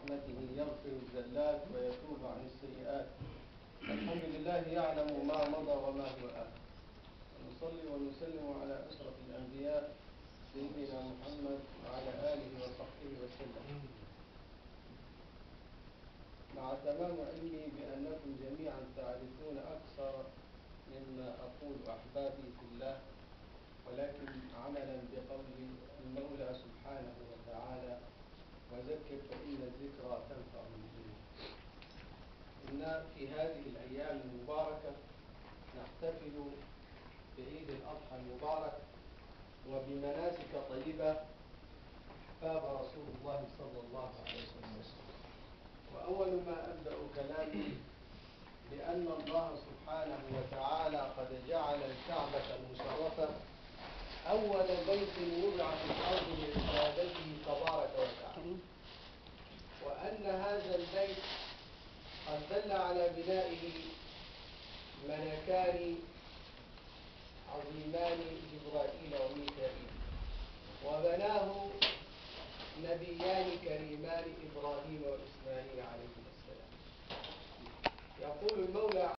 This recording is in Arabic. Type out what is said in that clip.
برحمته يغفر الزلات ويتوب عن السيئات. الحمد لله يعلم ما مضى وما هو آت. ونصلي ونسلم على أشرف الأنبياء سيدنا محمد وعلى آله وصحبه وسلم. مع تمام علمي بأنكم جميعا تعرفون أكثر مما أقول أحبابي في الله، ولكن عملا بقول المولى سبحانه وتعالى: وذكر فإن الذكرى تنفع المؤمنين. إن في هذه الأيام المباركة نحتفل بعيد الأضحى المبارك وبمناسك طيبة باب رسول الله صلى الله عليه وسلم. وأول ما أبدأ كلامي بأن الله سبحانه وتعالى قد جعل الكعبة المشرفة أول بيت وضع في الأرض لعبادته تبارك وتعالى، وأن هذا البيت قد دل على بنائه ملكان عظيمان جبرائيل وميكائيل، وبناه نبيان كريمان إبراهيم وإسماعيل عليهما السلام. يقول المولى